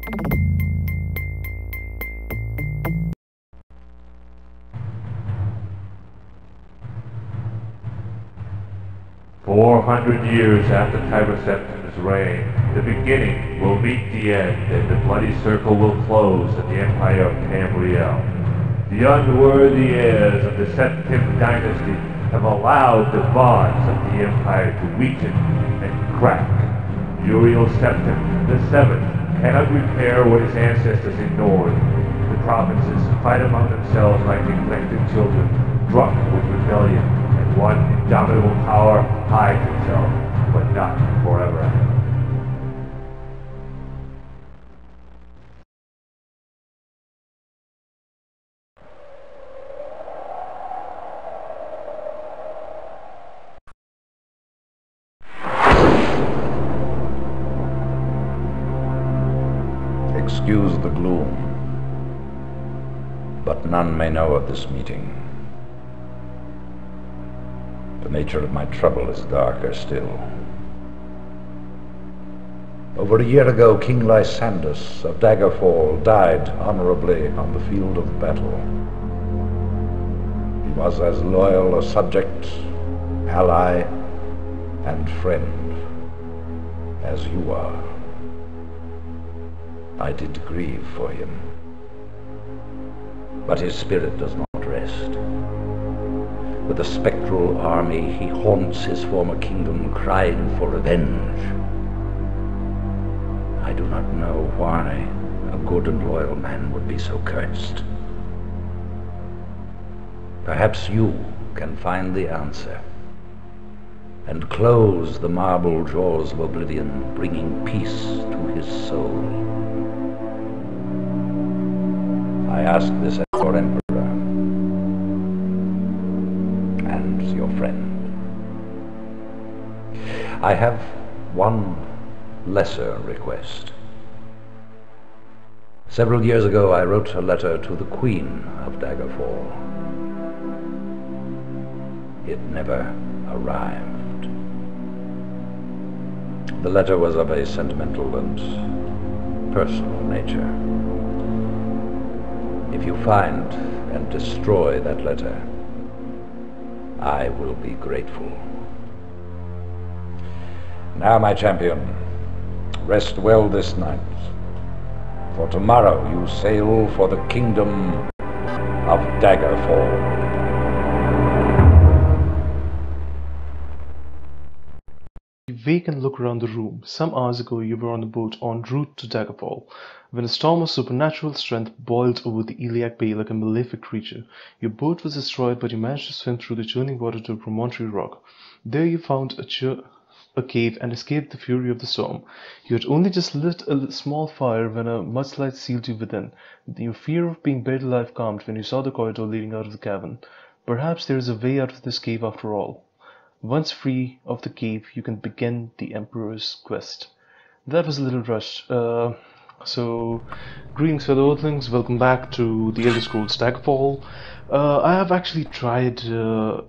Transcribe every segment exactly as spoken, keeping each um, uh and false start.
Four hundred years after Septim's reign, the beginning will meet the end, and the bloody circle will close at the Empire of Tamriel. The unworthy heirs of the Septim dynasty have allowed the bonds of the Empire to weaken and crack. Uriel Septim, the Seventh, cannot repair what his ancestors ignored. The provinces fight among themselves like neglected children, drunk with rebellion, and one indomitable power hides itself, but not forever. Excuse the gloom, but none may know of this meeting. The nature of my trouble is darker still. Over a year ago, King Lysandus of Daggerfall died honorably on the field of battle. He was as loyal a subject, ally, and friend as you are. I did grieve for him, but his spirit does not rest. With a spectral army, he haunts his former kingdom, crying for revenge. I do not know why a good and loyal man would be so cursed. Perhaps you can find the answer and close the marble jaws of oblivion, bringing peace to his soul. I ask this as your emperor and your friend. I have one lesser request. Several years ago, I wrote a letter to the Queen of Daggerfall. It never arrived. The letter was of a sentimental and personal nature. If you find and destroy that letter, I will be grateful. Now, my champion, rest well this night, for tomorrow you sail for the kingdom of Daggerfall. You wake and look around the room. Some hours ago you were on a boat en route to Daggerfall, when a storm of supernatural strength boiled over the Iliac Bay like a malefic creature. Your boat was destroyed, but you managed to swim through the churning water to a promontory rock. There you found a, ch a cave and escaped the fury of the storm. You had only just lit a small fire when a mudslide sealed you within. Your fear of being buried alive calmed when you saw the corridor leading out of the cavern. Perhaps there is a way out of this cave after all. Once free of the cave, you can begin the Emperor's quest. That was a little rushed. Uh, so, greetings fellow Earthlings, welcome back to the Elder Scrolls Daggerfall. Uh, I have actually tried, uh,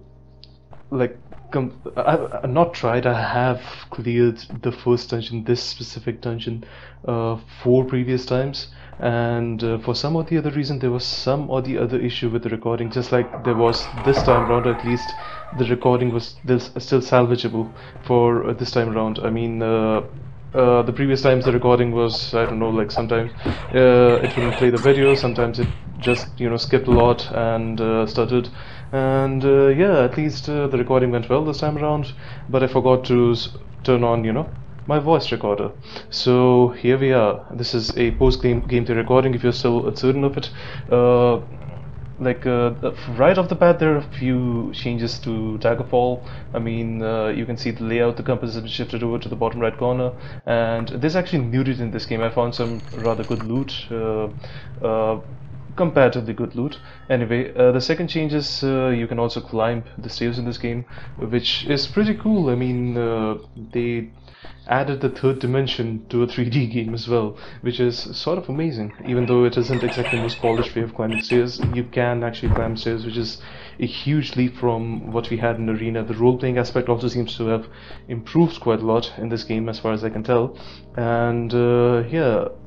like, com I, I not tried, I have cleared the first dungeon, this specific dungeon, uh, four previous times. And uh, for some or the other reason, there was some or the other issue with the recording, just like there was this time around. At least the recording was still salvageable for uh, this time around. I mean, uh, uh, the previous times the recording was, I don't know, like sometimes uh, it wouldn't play the video, sometimes it just, you know, skipped a lot and uh, stuttered. And uh, yeah, at least uh, the recording went well this time around, but I forgot to s turn on, you know, my voice recorder. So here we are. This is a post-game gameplay recording if you're still uncertain of it. Uh, like uh, right off the bat, there are a few changes to Daggerfall. I mean, uh, you can see the layout, the compass has been shifted over to the bottom right corner, and there's actually nudity in this game. I found some rather good loot. Uh, uh, comparatively good loot. Anyway, uh, the second change is uh, you can also climb the stairs in this game, which is pretty cool. I mean, uh, they added the third dimension to a three D game as well, which is sort of amazing. Even though it isn't exactly the most polished way of climbing stairs, you can actually climb stairs, which is a huge leap from what we had in Arena. The role-playing aspect also seems to have improved quite a lot in this game as far as I can tell. And uh, yeah,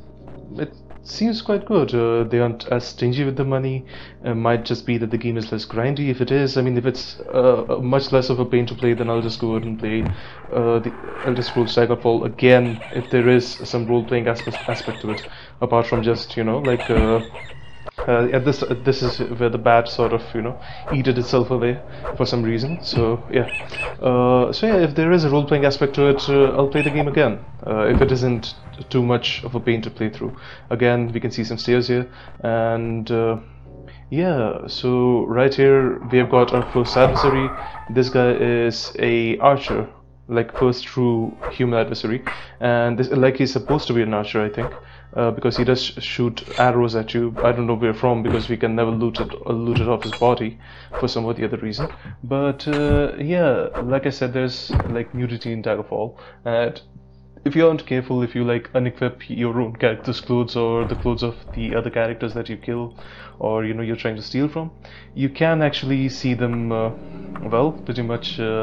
it seems quite good. Uh, they aren't as stingy with the money. It might just be that the game is less grindy. If it is, I mean, if it's uh, much less of a pain to play, then I'll just go ahead and play uh, the Elder Scrolls Daggerfall again. If there is some role-playing aspect aspect to it, apart from just, you know, like. Uh, Uh, yeah, this uh, this is where the bat sort of, you know, eated itself away for some reason. So yeah, uh, so yeah, if there is a role-playing aspect to it, uh, I'll play the game again. Uh, if it isn't too much of a pain to play through. Again, we can see some stairs here, and uh, yeah. So right here we have got our first adversary. This guy is a archer, like first true human adversary, and this, like he's supposed to be an archer, I think. Uh, because he does sh shoot arrows at you. I don't know where from, because we can never loot it, uh, loot it off his body for some or the other reason. But uh, yeah, like I said, there's like nudity in Daggerfall, and if you aren't careful, if you like unequip your own character's clothes or the clothes of the other characters that you kill, or you know you're trying to steal from, you can actually see them, uh, well, pretty much uh,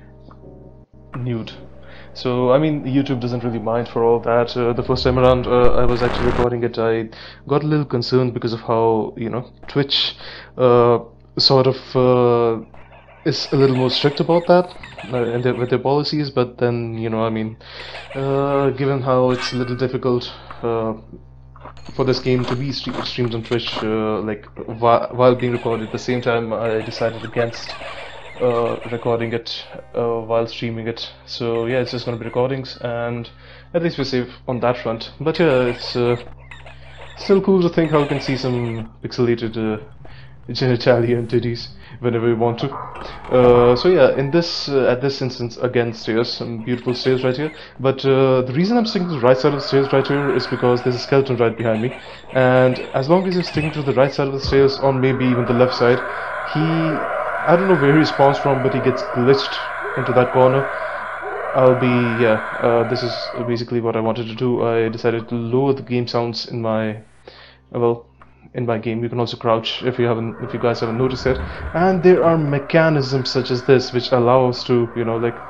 nude. So, I mean, YouTube doesn't really mind for all that. Uh, the first time around uh, I was actually recording it, I got a little concerned because of how, you know, Twitch uh, sort of uh, is a little more strict about that uh, and their, with their policies, but then, you know, I mean, uh, given how it's a little difficult uh, for this game to be stre streamed on Twitch, uh, like, wh while being recorded at the same time, I decided against Uh, recording it uh, while streaming it. So yeah, it's just gonna be recordings, and at least we're safe on that front. But yeah, it's uh, still cool to think how we can see some pixelated uh, genitalia and titties whenever we want to. Uh, so yeah, in this uh, at this instance, again, stairs, some beautiful stairs right here. But uh, the reason I'm sticking to the right side of the stairs right here is because there's a skeleton right behind me, and as long as you're sticking to the right side of the stairs, or maybe even the left side, he I don't know where he spawns from, but he gets glitched into that corner. I'll be, yeah, uh, this is basically what I wanted to do. I decided to lower the game sounds in my, well, in my game. You can also crouch if you haven't, if you guys haven't noticed it. And there are mechanisms such as this which allow us to, you know, like,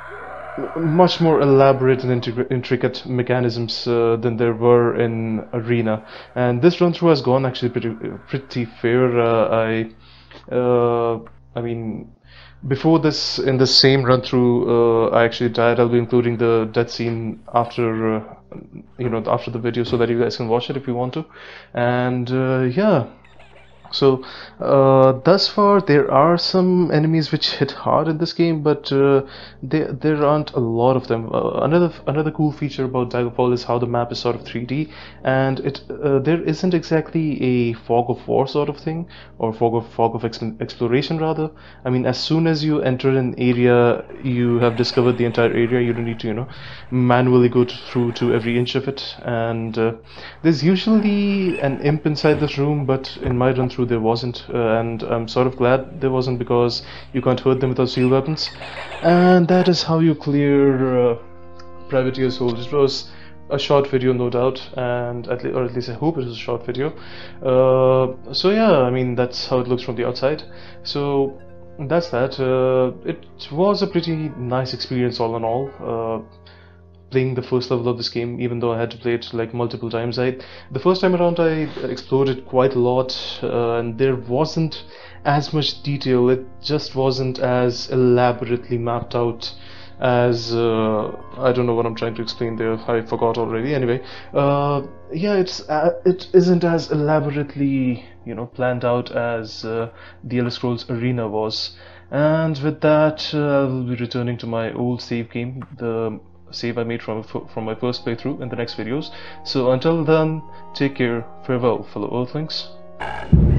much more elaborate and intricate mechanisms uh, than there were in Arena. And this run through has gone actually pretty, pretty fair. Uh, I, uh, I mean, before this, in the same run through, uh, I actually died. I'll be including the death scene after, uh, you know, after the video, so that you guys can watch it if you want to. And uh, yeah. So, uh, thus far there are some enemies which hit hard in this game, but uh, there there aren't a lot of them. Uh, another another cool feature about Daggerfall is how the map is sort of three D, and it uh, there isn't exactly a fog of war sort of thing, or fog of fog of ex exploration rather. I mean, as soon as you enter an area, you have discovered the entire area. You don't need to, you know, manually go through to every inch of it. And uh, there's usually an imp inside this room, but in my run through there wasn't, uh, and I'm sort of glad there wasn't, because you can't hurt them without steel weapons. And that is how you clear uh, Priavteer's hold. It was a short video, no doubt, and at or at least I hope it was a short video. Uh, so yeah, I mean, that's how it looks from the outside. So that's that. Uh, it was a pretty nice experience all in all. Uh, playing the first level of this game, even though I had to play it like multiple times. I the first time around I explored it quite a lot, uh, and there wasn't as much detail. It just wasn't as elaborately mapped out as uh, I don't know what I'm trying to explain there. I forgot already. Anyway, uh, yeah, it's uh, it isn't as elaborately, you know, planned out as uh, the Elder Scrolls Arena was. And with that, uh, I'll be returning to my old save game, the save I made from from my first playthrough, in the next videos. So until then, take care, farewell fellow Earthlings.